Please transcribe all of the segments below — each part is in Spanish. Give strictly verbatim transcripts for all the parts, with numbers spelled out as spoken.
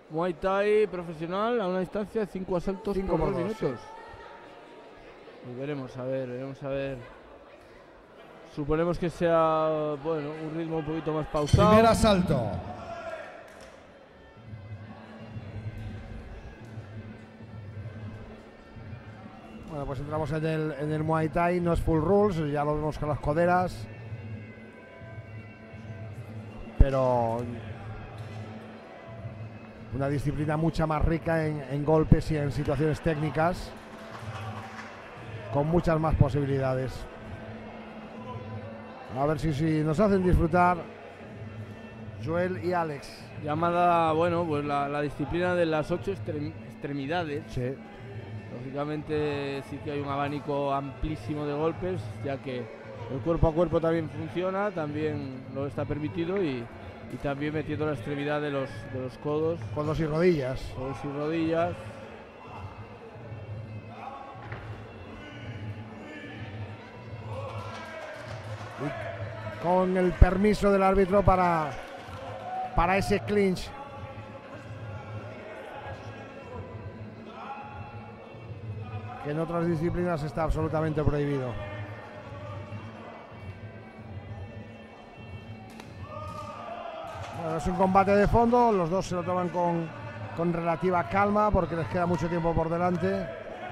Muay Thai profesional a una distancia de cinco asaltos Cinco por por dos dos, minutos. Y veremos, a ver, veremos a ver. Suponemos que sea, bueno, un ritmo un poquito más pausado. Primer asalto. Bueno, pues entramos en el, en el Muay Thai, no es full rules, ya lo vemos con las coderas. Pero una disciplina mucha más rica en, en golpes y en situaciones técnicas, con muchas más posibilidades. A ver si, si nos hacen disfrutar Joel y Alex. Llamada, bueno, pues la, la disciplina de las ocho extrem- extremidades. Sí. Lógicamente sí que hay un abanico amplísimo de golpes, ya que el cuerpo a cuerpo también funciona, también lo está permitido, y, y también metiendo la extremidad de los, de los codos. Codos y rodillas. Codos y rodillas. Y con el permiso del árbitro para, para ese clinch. Que en otras disciplinas está absolutamente prohibido. Bueno, es un combate de fondo, los dos se lo toman con, con relativa calma porque les queda mucho tiempo por delante.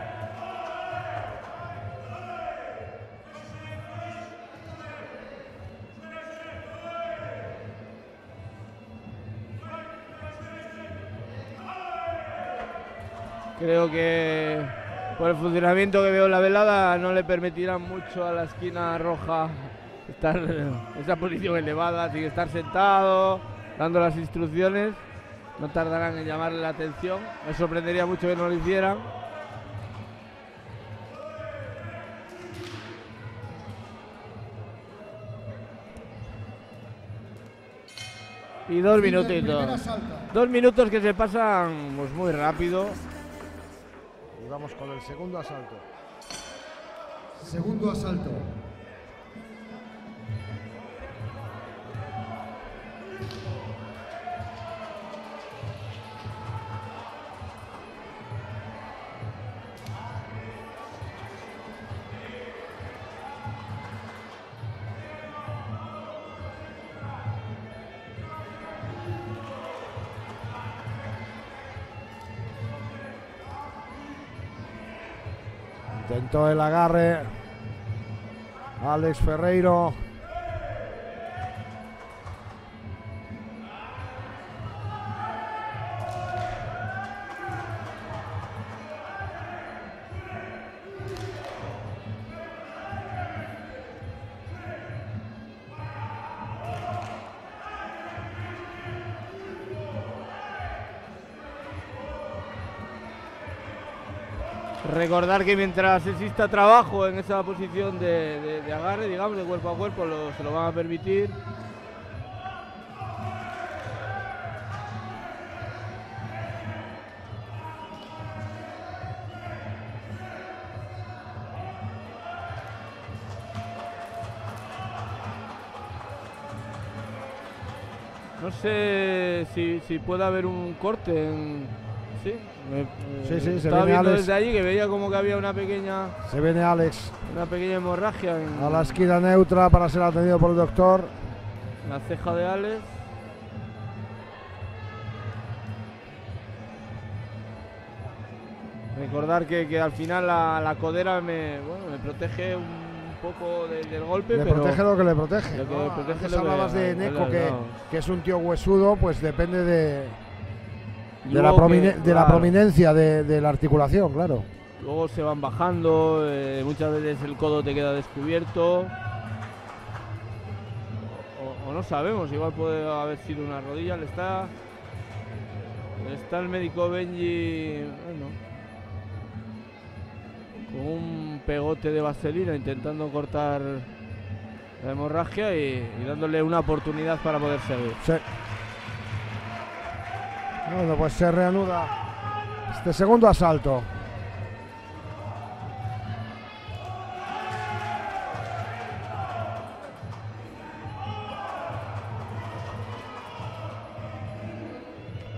Creo que por el funcionamiento que veo en la velada no le permitirán mucho a la esquina roja estar en esa posición elevada, así que estar sentado, dando las instrucciones. No tardarán en llamarle la atención. Me sorprendería mucho que no lo hicieran. Y dos minutitos. Dos minutos que se pasan pues muy rápido. Y vamos con el segundo asalto. Segundo asalto. Intentó el agarre Alex Ferreiro. Recordar que mientras exista trabajo en esa posición de, de, de agarre, digamos, de cuerpo a cuerpo, lo, se lo van a permitir. No sé si, si puede haber un corte en... Sí, me, Sí, sí, se estaba viene viendo Alex. desde allí que veía como que había una pequeña Se viene Alex una pequeña hemorragia en a la esquina neutra para ser atendido por el doctor. la ceja de Alex. Recordar que, que al final la, la codera me, bueno, me protege un poco de- del golpe, Le pero protege lo que le protege. lo que ¿no? le protege Antes lo que- hablabas de vale, Neko, que, no. que es un tío huesudo, pues depende de, de, la, Luego que- promine- de la claro, prominencia de, de la articulación, claro. luego se van bajando, eh, muchas veces el codo te queda descubierto. O, o no sabemos, igual puede haber sido una rodilla. Le está, le está el médico Benji, bueno, con un pegote de vaselina intentando cortar la hemorragia y, y dándole una oportunidad para poder seguir. Sí. Bueno, pues se reanuda este segundo asalto.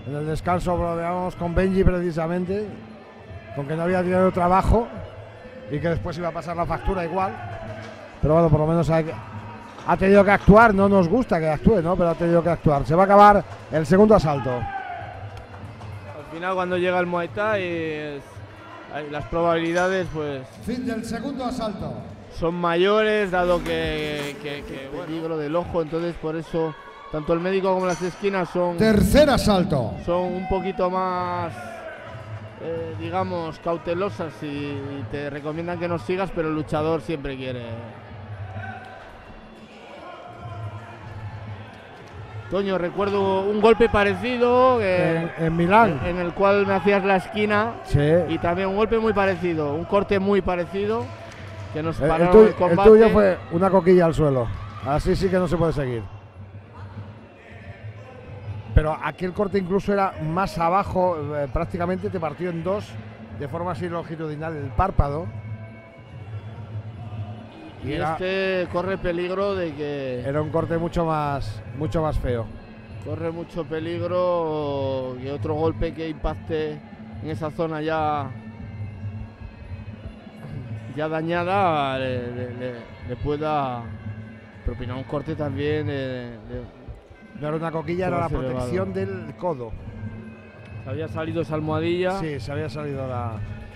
En el descanso hablábamos con Benji precisamente, con que no había tenido trabajo y que después iba a pasar la factura igual. Pero bueno, por lo menos hay, ha tenido que actuar, no nos gusta que actúe, ¿no? Pero ha tenido que actuar. Se va a acabar el segundo asalto. Al final, cuando llega el Muay Thai, es, hay, las probabilidades pues Fin del segundo asalto. son mayores, dado que, que, que bueno, peligro del ojo, entonces por eso tanto el médico como las esquinas son, Tercer asalto. son un poquito más, eh, digamos, cautelosas y, y te recomiendan que no sigas, pero el luchador siempre quiere. Toño, recuerdo un golpe parecido eh, En, en Milán. en, en el cual me hacías la esquina, Sí. y también un golpe muy parecido, un corte muy parecido que nos El, el pararon tuyo, el combate. el tuyo fue una coquilla al suelo. Así sí que no se puede seguir. Pero aquel corte incluso era más abajo, eh, prácticamente te partió en dos de forma así longitudinal el párpado. Y era, este corre peligro de que era un corte mucho más, mucho más feo. corre mucho peligro que otro golpe que impacte en esa zona ya ya dañada le, le- le- le pueda propinar un corte también de- de- No era una coquilla, era la Más elevado. protección del codo. había salido esa almohadilla. Sí, se había salido la...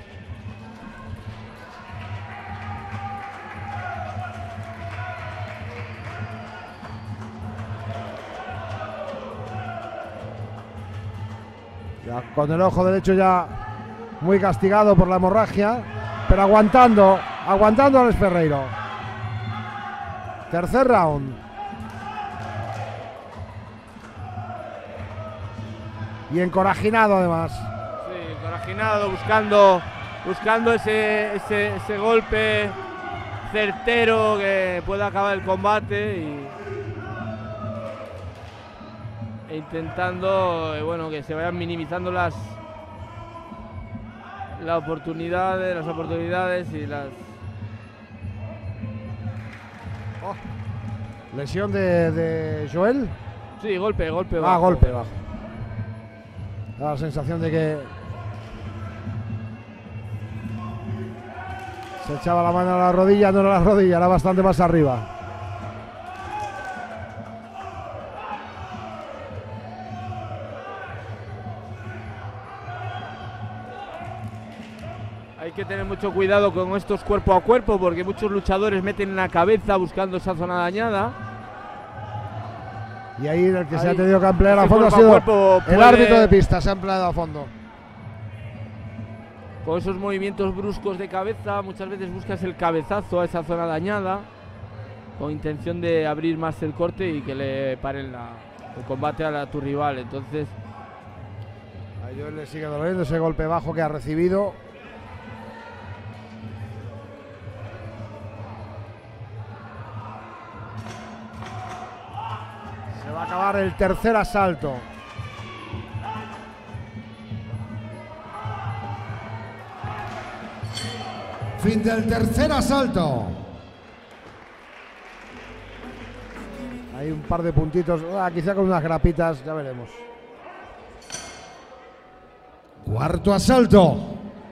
Ya con el ojo derecho ya muy castigado por la hemorragia, pero aguantando, aguantando a Alex Ferreiro. Tercer round. Y encorajinado además. Sí, encorajinado, buscando, buscando ese, ese, ese golpe certero que pueda acabar el combate y e intentando eh, bueno, que se vayan minimizando las las oportunidades, las oportunidades y las Oh. Lesión de, de Joel. sí, golpe, golpe Ah, bajo. golpe bajo. Da la sensación de que se echaba la mano a la rodilla, no era la rodilla, era bastante más arriba. Hay que tener mucho cuidado con estos cuerpo a cuerpo porque muchos luchadores meten la cabeza buscando esa zona dañada. Y ahí el que se Ahí, ha tenido que emplear a ese fondo ha cuerpo a sido cuerpo el puede- árbitro de pista, se ha empleado a fondo. Con esos movimientos bruscos de cabeza, muchas veces buscas el cabezazo a esa zona dañada con intención de abrir más el corte y que le paren la, el combate a, la, a tu rival. Entonces, A Joel le sigue doliendo ese golpe bajo que ha recibido. Se va a acabar el tercer asalto. Fin del tercer asalto. Hay un par de puntitos, ah, quizá con unas grapitas, ya veremos. Cuarto asalto.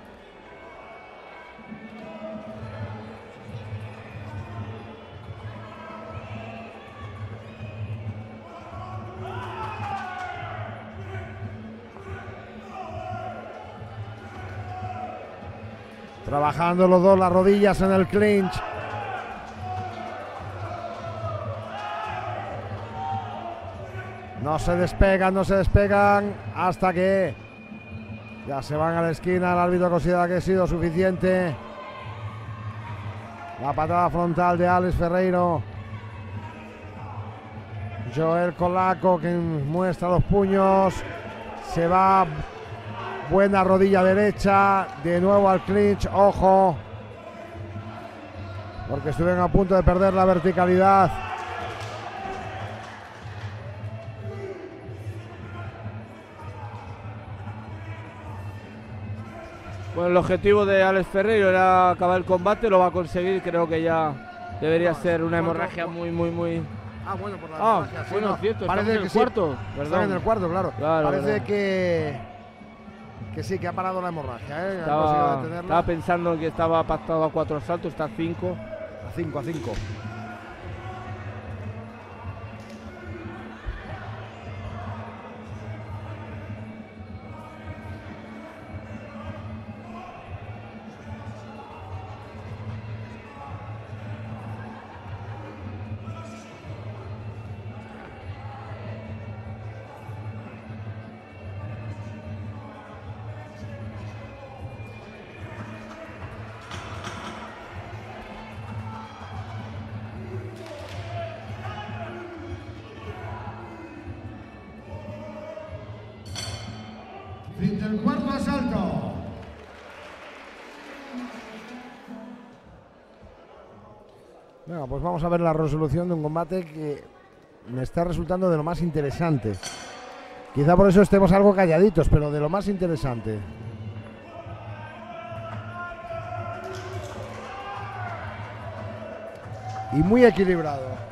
Trabajando los dos las rodillas en el clinch. No se despegan, no se despegan hasta que ya se van a la esquina. El árbitro considera que ha sido suficiente. La patada frontal de Alex Ferreiro. Joel Colaco que muestra los puños. Se va. Buena rodilla derecha. De nuevo al clinch. Ojo. Porque estuvieron a punto de perder la verticalidad. bueno, el objetivo de Alex Ferreiro era acabar el combate, lo va a conseguir. Creo que ya debería ser una hemorragia muy, muy, muy Ah, bueno, por la Ah, hemorragia, sí, bueno, no. cierto, Parece estamos en que el sí. cuarto, Están perdón. en el cuarto, claro. Claro, Parece verdad. que que sí, que ha parado la hemorragia, ¿eh? Han Estaba, conseguido detenerla. estaba pensando que estaba pactado a cuatro asaltos, está a cinco. A cinco, a cinco. Fin del cuarto asalto. Venga, pues vamos a ver la resolución de un combate que me está resultando de lo más interesante. Quizá por eso estemos algo calladitos, pero de lo más interesante. Y muy equilibrado.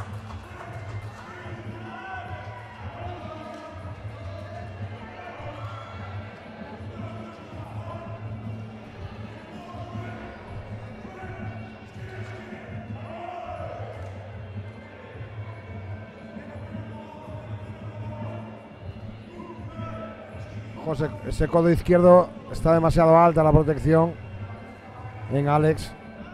José, ese codo izquierdo está demasiado alta la protección en Alex.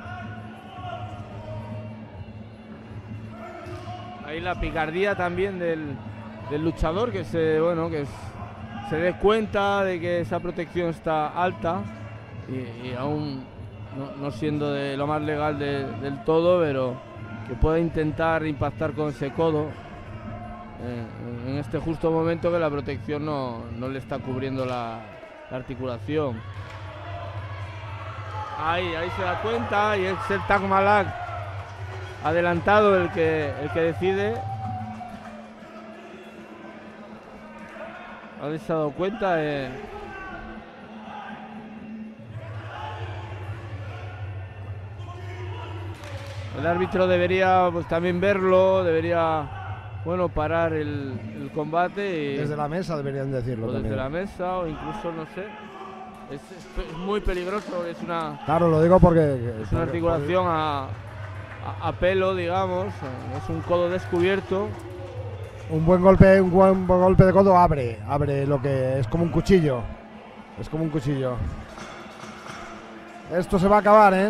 Ahí la picardía también del, del luchador, que se, bueno, que es, se dé cuenta de que esa protección está alta y, y aún no, no siendo de lo más legal de, del todo, pero que pueda intentar impactar con ese codo en, en este justo momento que la protección no, no le está cubriendo la, la articulación. Ahí, ahí se da cuenta y es el Tag Malak adelantado el que, el que decide. ¿Habéis se dado cuenta? Eh, el árbitro debería pues también verlo, debería bueno parar el, el combate y, Desde la mesa deberían decirlo o desde también. la mesa o incluso no sé. Es, es- es muy peligroso, es una, Claro, lo digo porque... es una porque- articulación a, a, a pelo, digamos, es un codo descubierto. Un buen golpe, un buen, buen golpe de codo abre, abre lo que es como un cuchillo. Es como un cuchillo. Esto se va a acabar, ¿eh?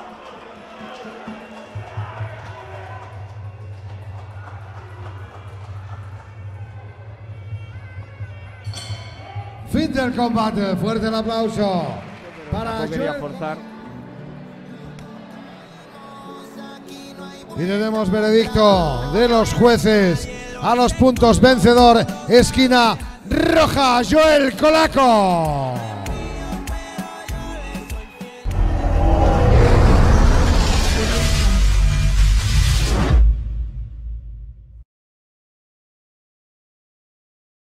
Fin del combate. Fuerte el aplauso para No quería Joel. forzar. Y tenemos veredicto de los jueces. A los puntos, vencedor, esquina roja, Joel Colaco.